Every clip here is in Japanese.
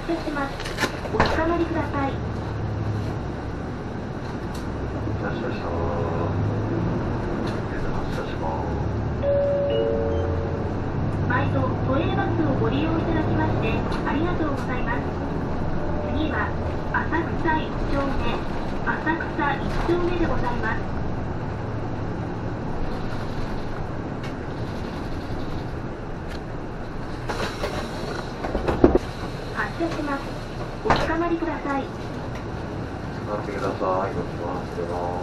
車します。おつかまりください。 発車します。 毎度都営バスをご利用いただきましてありがとうございます。次は浅草1丁目、浅草1丁目でございます。発車します。おつかまりください。 待ってください。ご注文してます。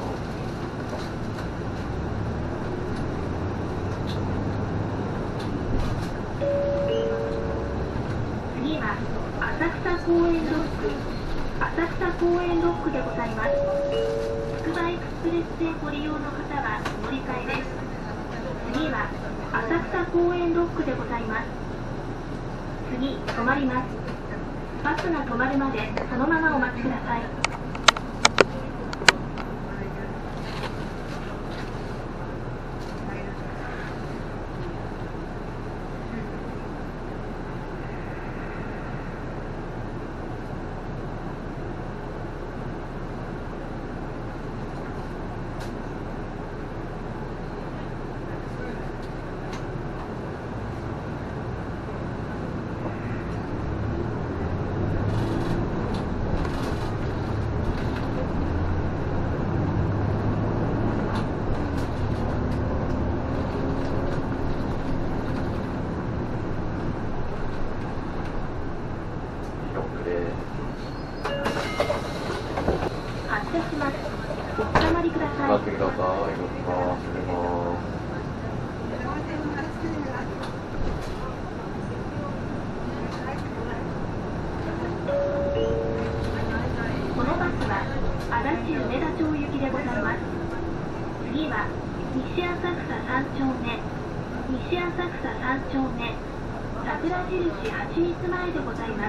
次は浅草公園ロック、浅草公園ロックでございます。つくばエクスプレス線ご利用の方は乗り換えです。次は浅草公園ロックでございます。次止まります。バスが止まるまでそのままお待ちください。発車します。おつかまりください。 待ってください。ご注文してます。 このバスは足立梅田町行きでございます。次は西浅草3丁目、西浅草3丁目、桜印はちみつ前でございます。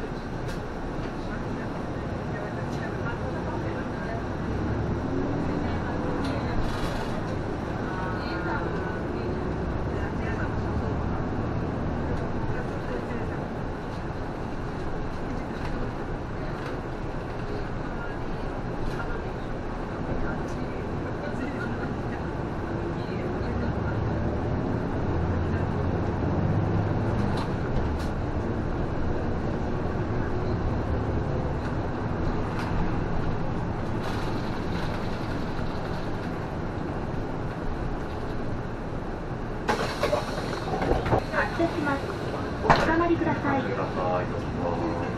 発車します。おつかまりください。 待ってください。ご注文。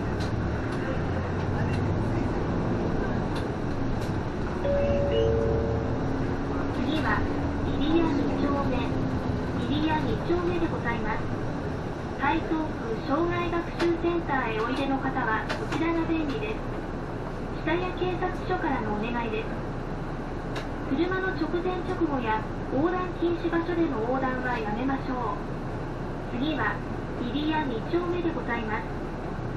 次は入谷2丁目、入谷2丁目でございます。台東区障害学習センターへおいでの方はこちらが便利です。下谷警察署からのお願いです。車の直前直後や横断禁止場所での横断はやめましょう。次は入谷2丁目でございます。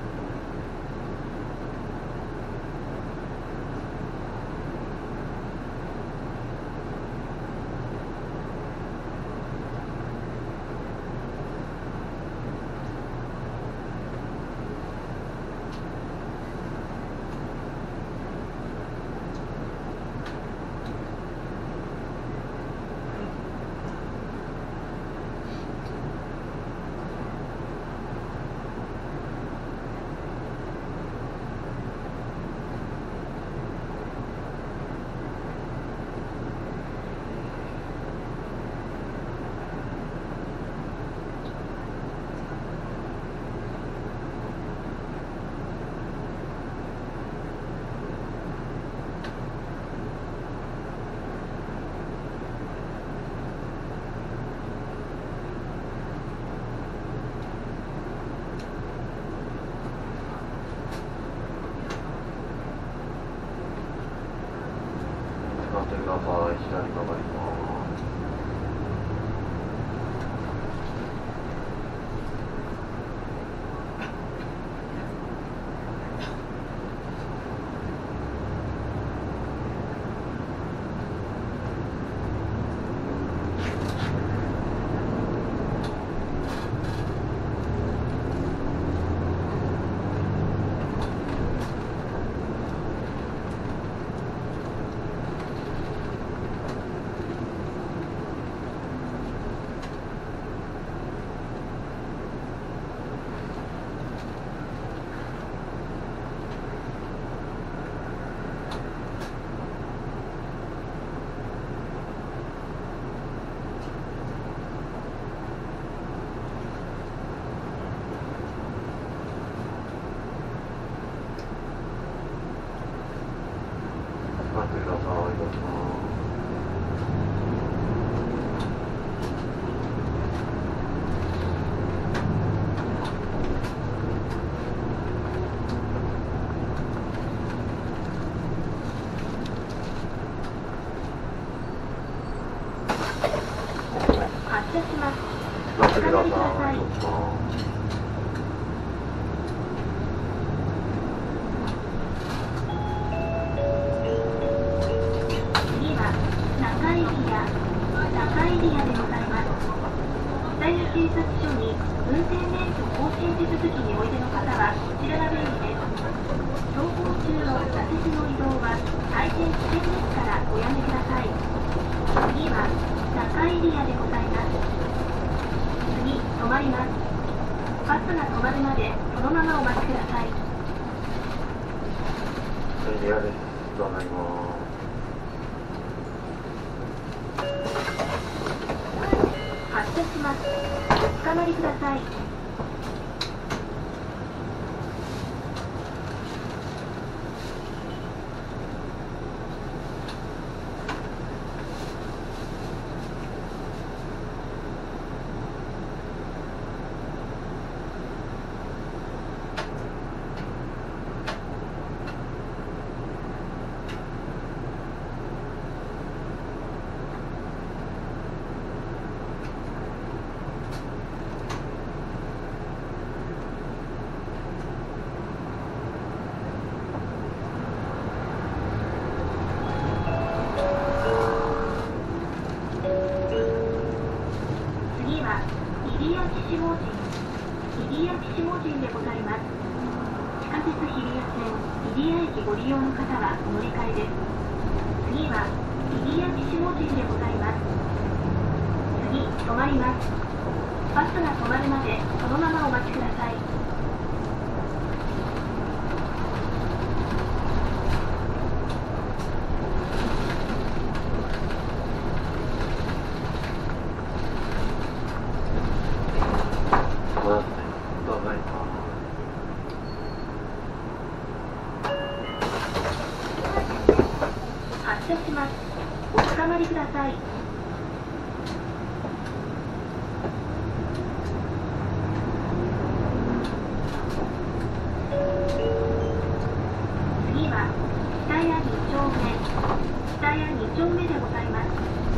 待ってください。左曲がります。 座ってください。どうぞ。 次は中エリアでございます。北谷警察署に運転免許更新手続きにおいでの方はこちらが便利です。走行中の座席の移動は大変危険ですからおやめください。次は中エリアでございます。次、止まります。バスが止まるまでそのままお待ちください。 エリアです。どうなります。 発車します。お捕まりください。ご利用の方はお乗り換えです。次は入谷岸本でございます。次、止まります。バスが止まるまでそのままお待ちください。発車します。おつかまりください。次は北谷2丁目でございます。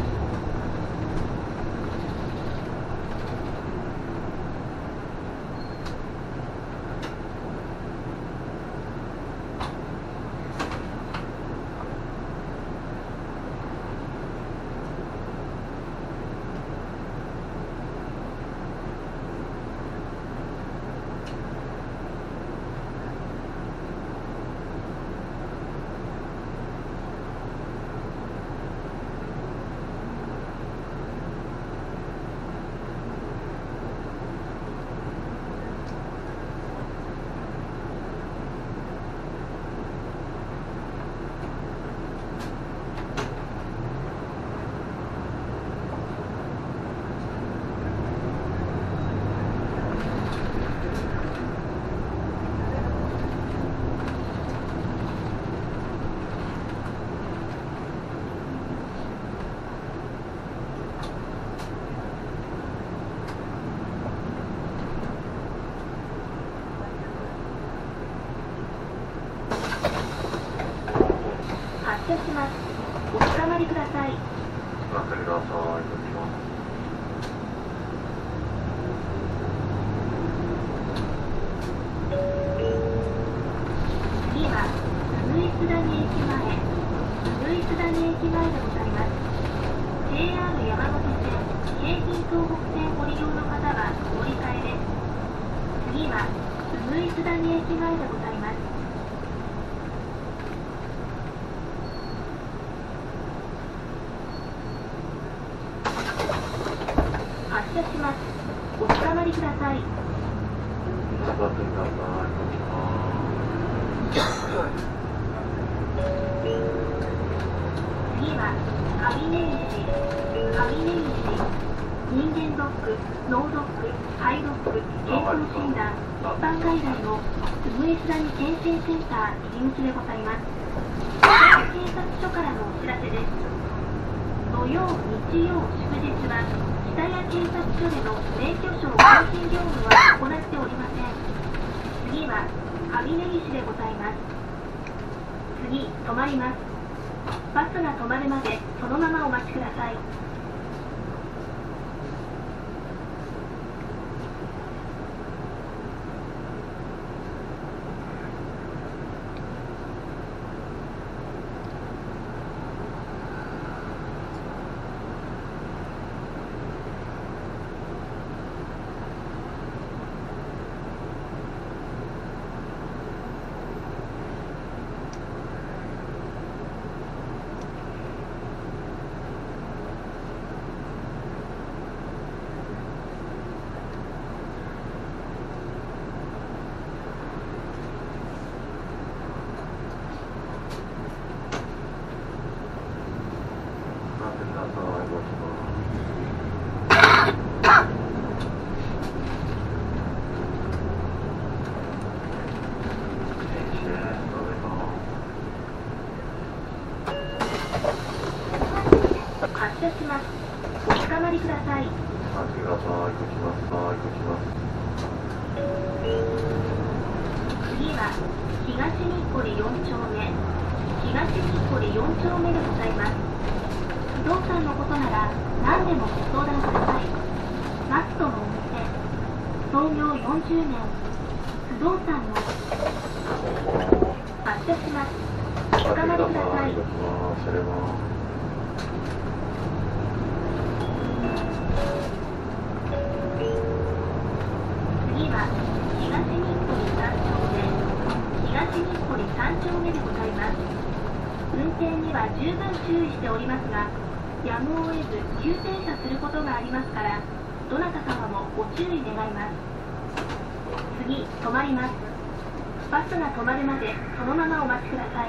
発車します。おつかまりください。 座ってください。どうぞ。 次は鶯谷駅前でございます。JR 山手線、京浜東北線ご利用の方はお乗り換えです。次は鶯谷駅前でございます。発車します。おつかまりください。 座ってください。どうぞ。 次は上根岸、人間ドック、脳ドック、肺ドック、健康診断、一般外来の鶯谷健診センター入り口でございます。警察署からのお知らせです。土曜、日曜、祝日は北谷警察署での免許証更新業務は行っておりません。次は上根岸でございます。次、止まります。バスが止まるまでそのままお待ちください。 次は東日暮里4丁目、東日暮里4丁目でございます。不動産のことなら何でもご相談ください。マストのお店、創業40年、不動産の発車します。おつかまりください。次は東日暮里3丁目、東日暮里3丁目でございます。運転には十分注意しておりますが、やむを得ず急停車することがありますから、どなた様もご注意願います。次、止まります。バスが止まるまでそのままお待ちください。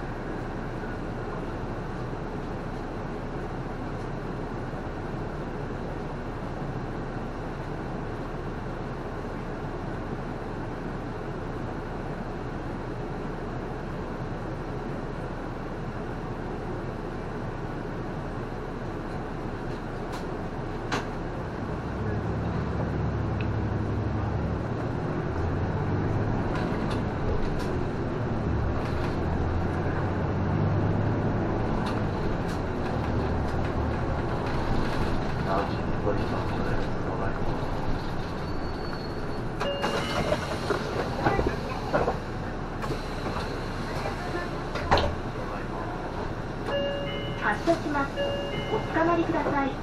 発車します。おつかまりください。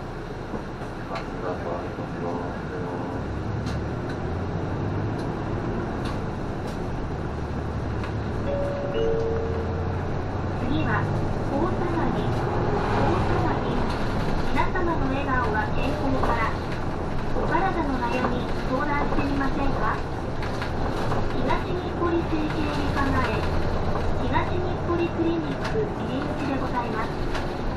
次は大騒ぎ、皆様の笑顔は健康から。お体の悩み相談してみませんか。東日暮里整形外科前、東日暮里クリニック入り口でございます。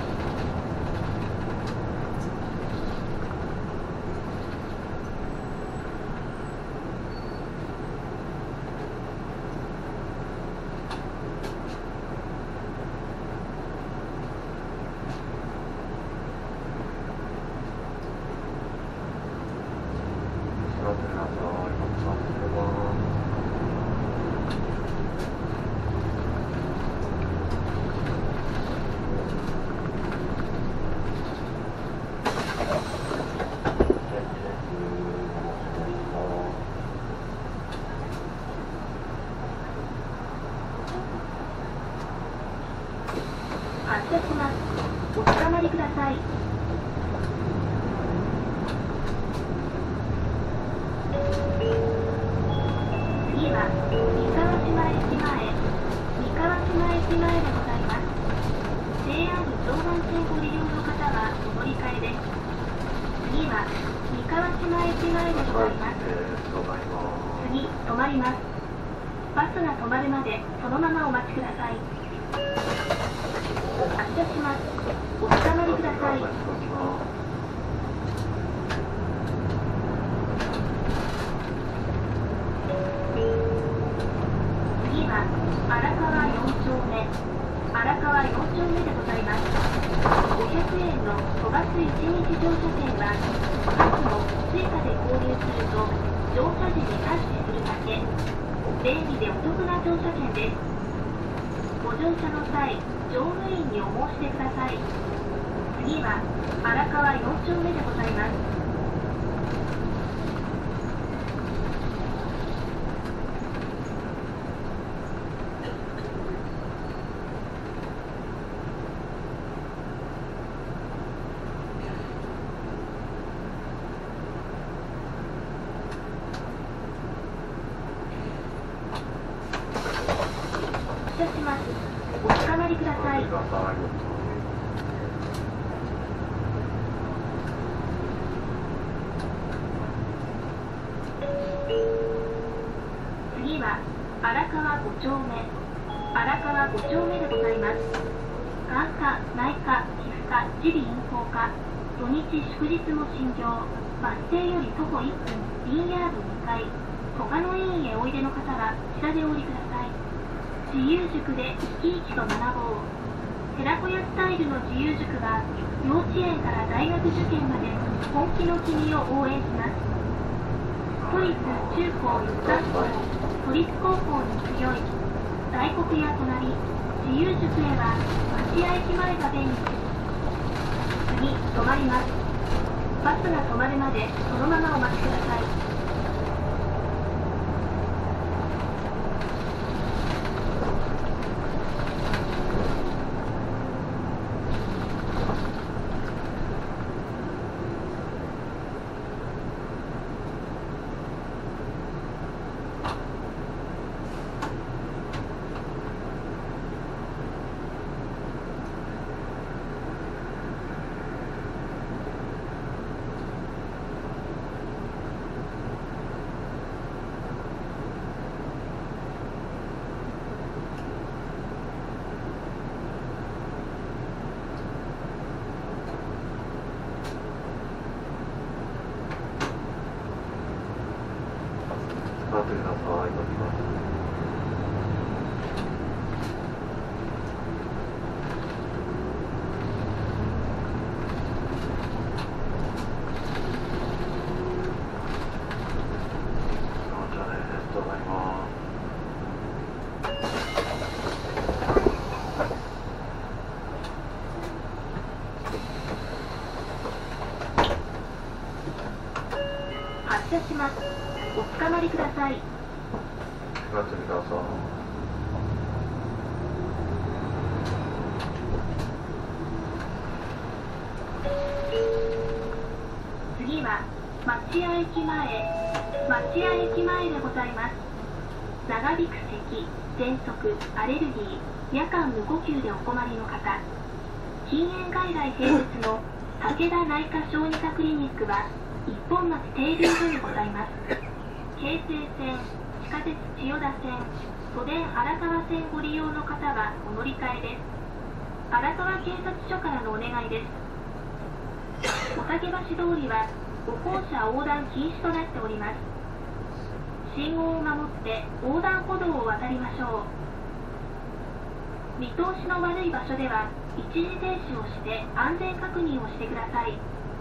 発車します。おつかまりください。次は三河島駅前、でございます。JR 常磐線ご利用の方はお乗り換えです。次は三河島駅前でございます。次、止まります。バスが止まるまでそのままお待ちください。発車します。おつかまりください。次は荒川4丁目、でございます。500円の都バス1日乗車券は、バスも追加で購入すると乗車時にタッチするだけ。便利でお得な乗車券です。ご乗車の際、乗務員にお申し出ください。次は荒川4丁目でございます。発車します。おつかまりください。次は荒川5丁目でございます。眼科、内科、皮膚科、耳鼻咽喉科、土日祝日も診療、バス停より徒歩1分、Bヤード2階、他の医院へおいでの方は下でお降りください。自由塾で生き生きと学ぼう。 寺子屋スタイルの自由塾は幼稚園から大学受験まで本気の君を応援します。都立中高一貫校、都立高校に強い大黒屋隣自由塾へは町屋駅前が便利です。次止まります。バスが止まるまでそのままお待ちください。 待ってください。待ってください。じゃあね、ただいま。 発車します。おつかまりください。 待ってください。 次は町屋駅前でございます。長引く咳、喘息、アレルギー、夜間無呼吸でお困りの方、禁煙外来併設の武田内科小児科クリニックは一本松停留所にございます。京成線、地下鉄千代田線、都電荒川線ご利用の方はお乗り換えです。荒川警察署からのお願いです。お竹橋通りは歩行者横断禁止となっております。信号を守って横断歩道を渡りましょう。見通しの悪い場所では一時停止をして安全確認をしてください。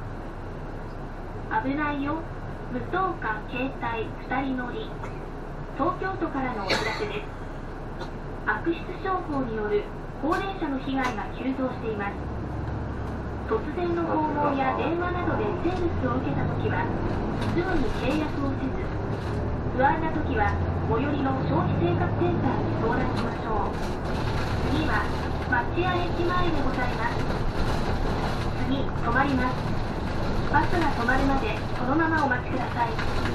危ないよ。無灯火携帯2人乗り。東京都からのお知らせです。悪質商法による高齢者の被害が急増しています。突然の訪問や電話などでセールスを受けたときはすぐに契約をせず、不安なときは最寄りの消費生活センターに相談しましょう。次は町屋駅前でございます。次止まります。バスが止まるまでそのままお待ちください。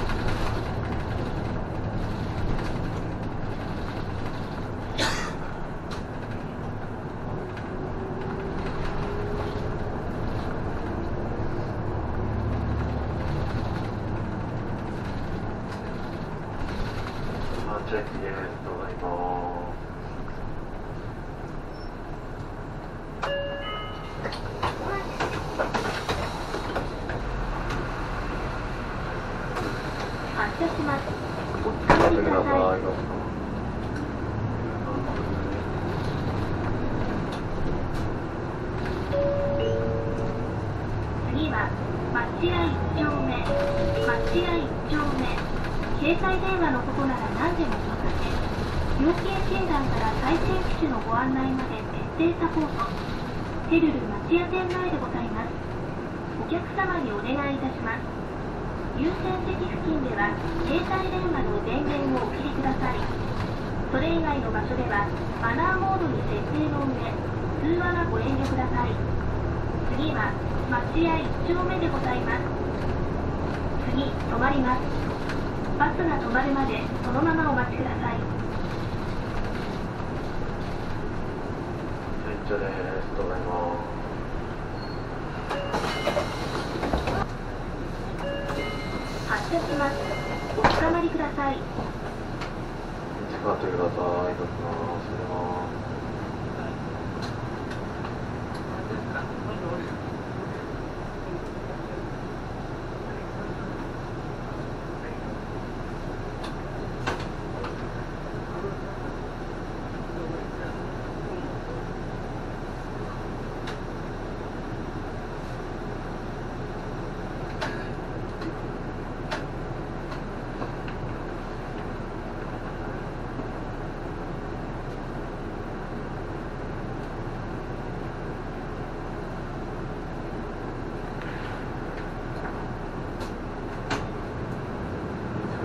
チェックです。ただいま。 発車します。おつかまりください。次は町屋1丁目。携帯電話のことなら何でもお任せ。養鶏診断から最新機種のご案内まで徹底サポート。テルル町屋店前でございます。お客様にお願いいたします。優先席付近では携帯電話の電源をお切りください。それ以外の場所ではマナーモードに設定の上、通話はご遠慮ください。次は町屋1丁目でございます。次止まります。バスが止まるまでそのままお待ちください。 じゃあね、ただいま。 発車します。おつかまりください。 使ってください。どうぞ。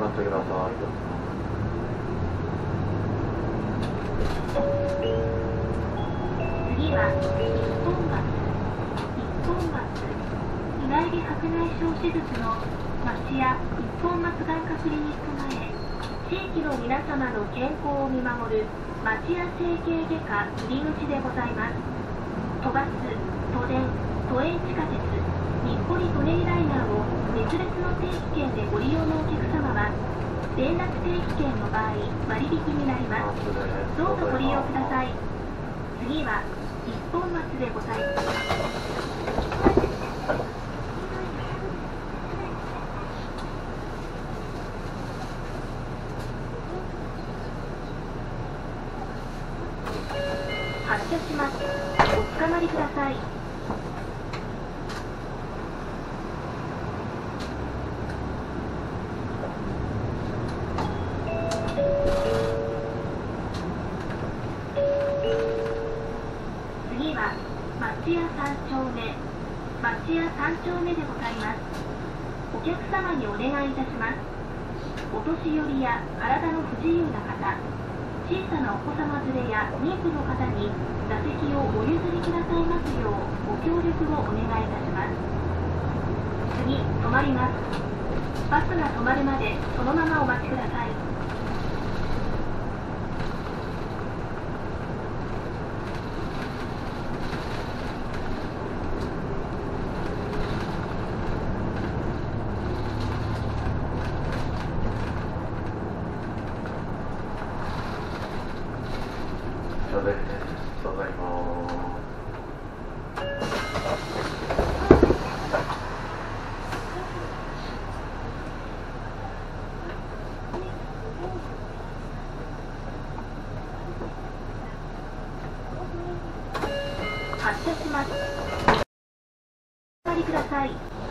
まってください。 次は一本松日帰り白内障手術の町屋一本松眼科クリニック前、地域の皆様の健康を見守る町屋整形外科入り口でございます。都バス、都電、都営地下鉄、日暮里・舎人ライナーを別々の定期券でご利用のお客様は、連絡定期券の場合割引になります。どうぞご利用ください。次は一本松でございます。発車します。おつかまりください。次は町屋3丁目でございます。お客様にお願いいたします。お年寄りや体の不自由な方、小さなお子様連れや妊婦の方に座席をお譲りくださいますようご協力をお願いいたします。次、止まります。バスが止まるまでそのままお待ちください。 ただいま。 発車します。お座りください。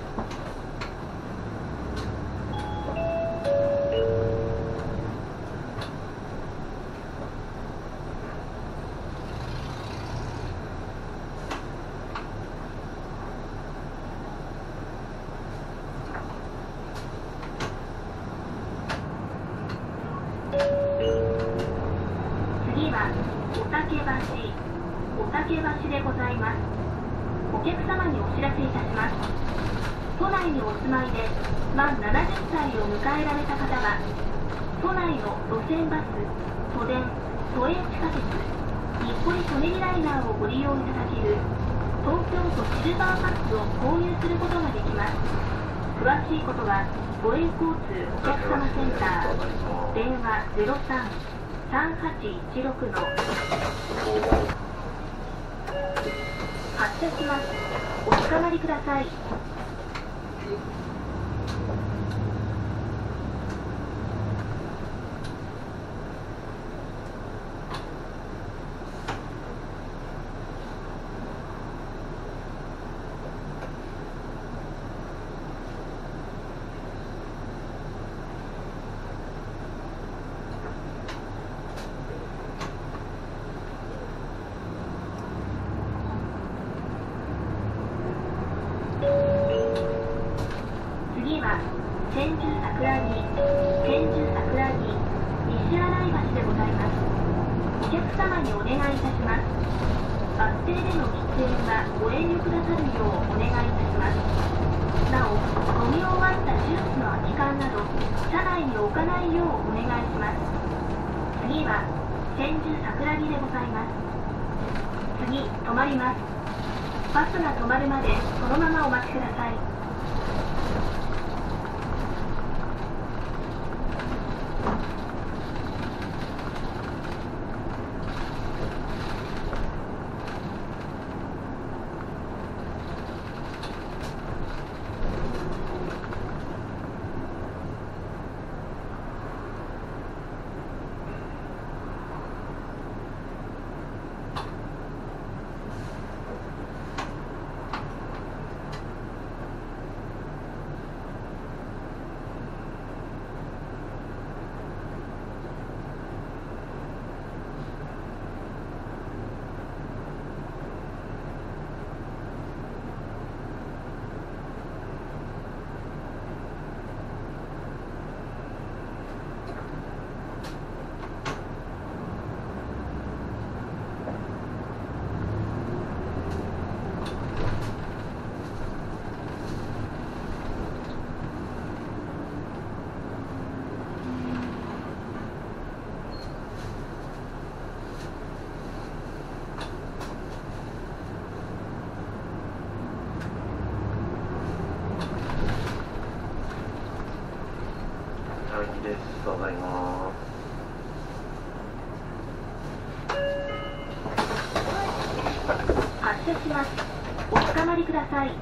次は御嶽橋でございます。お客様にお知らせいたします。都内にお住まいで満70歳を迎えられた方は、都内の路線バス、都電、都営地下鉄、日暮里・舎人ライナーをご利用いただける東京都シルバーパスを購入することができます。詳しいことはご営交通お客様センター、電話03-3816の発車します。おつかまりください。次は千住桜木西新井橋でございます。お客様にお願いいたします。バス停での喫煙はご遠慮くださるようお願いいたします。なお、飲み終わったジュースの空き缶など車内に置かないようお願いします。次は千住桜木でございます。次、止まります。バスが止まるまでそのままお待ちください。 行きです。ただいま。 発車します。おつかまりください。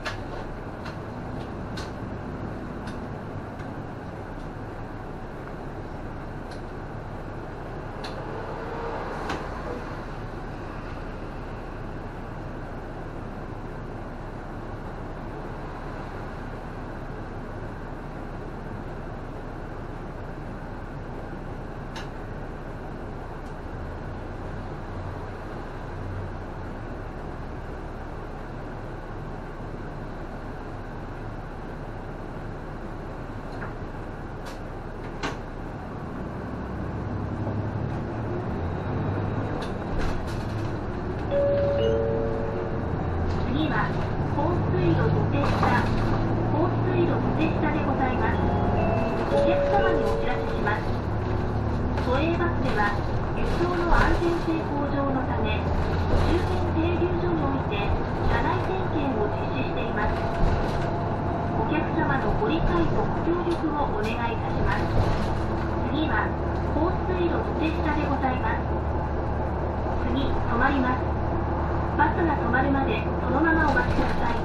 次は放水路土手下、放水路土手下でございます。お客様にお知らせします。都営バスでは輸送の安全性向上のため、周辺停留所において車内点検を実施しています。お客様のご理解とご協力をお願いいたします。次は放水路土手下でございます。次、止まります。バスが止まるまでそのままお待ちください。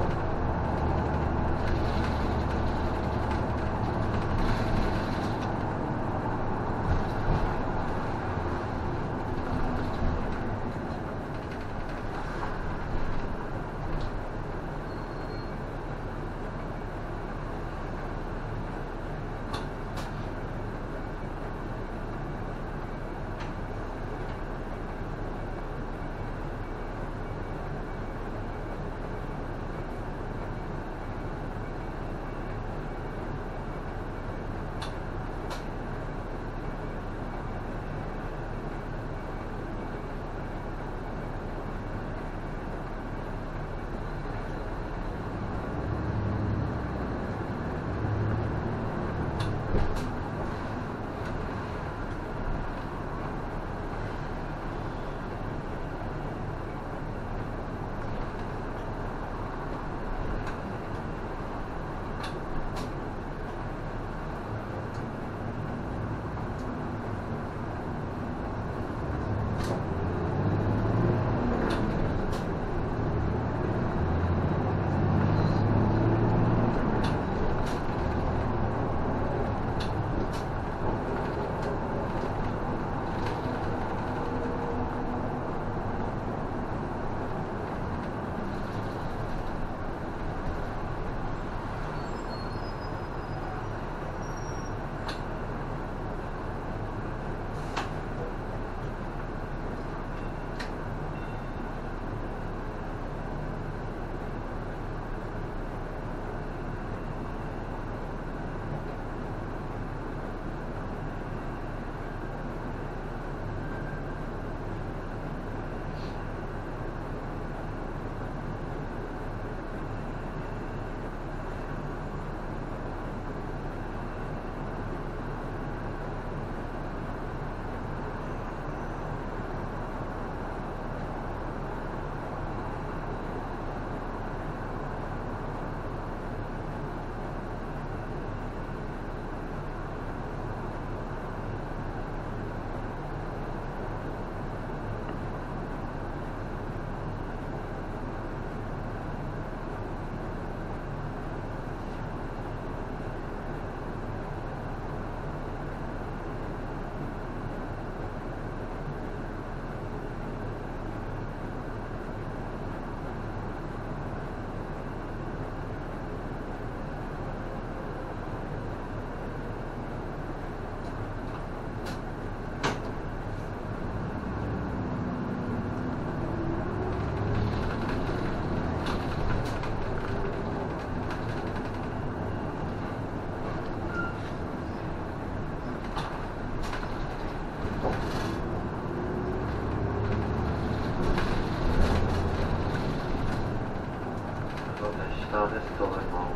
下です。ただいま。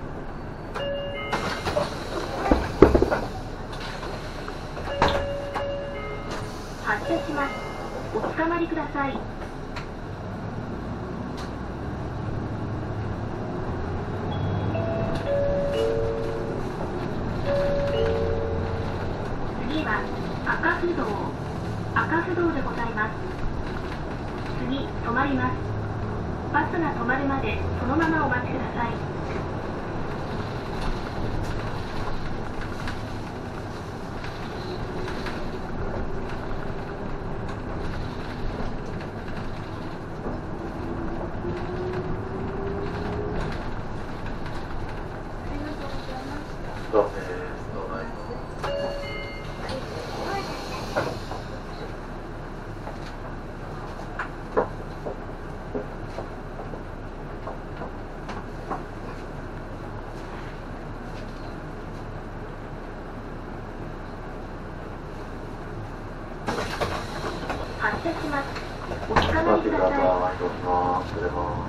発車します。おつかまりください。 赤不動でございます。次止まります。バスが止まるまでそのままお待ちください。 そうです。どうぞ。 発車します。おつかまりください。 どうします。失礼します。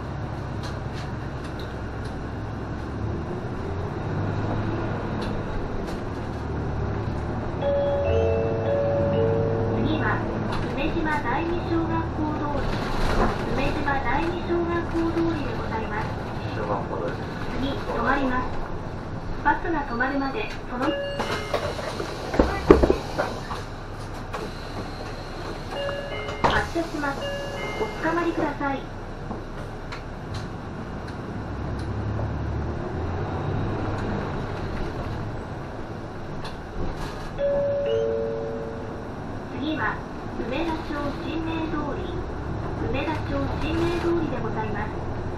次は梅島第二小学校通り、梅島第二小学校通りでございます。 小学校です。 次止まります。バスが止まるまでその発車します。おつかまりください。次は梅田町神明通り、梅田町神明通りでございます。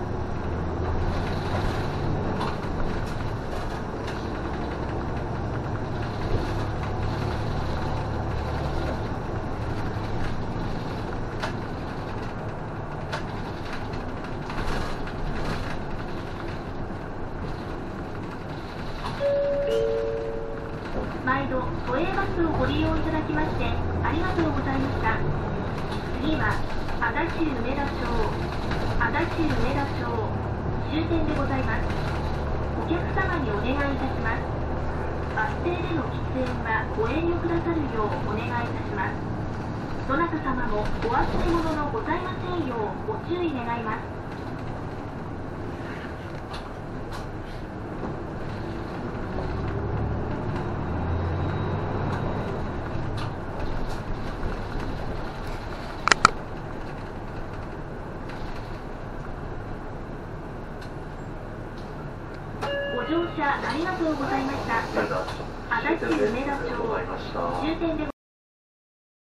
毎度都営バスをご利用いただきましてありがとうございました。次は足立梅田町終点でございます。お客様にお願いいたします。バス停での喫煙はご遠慮くださるようお願いいたします。どなた様もお忘れ物のございませんようご注意願います。ご乗車ありがとうございました。足立梅田町終点で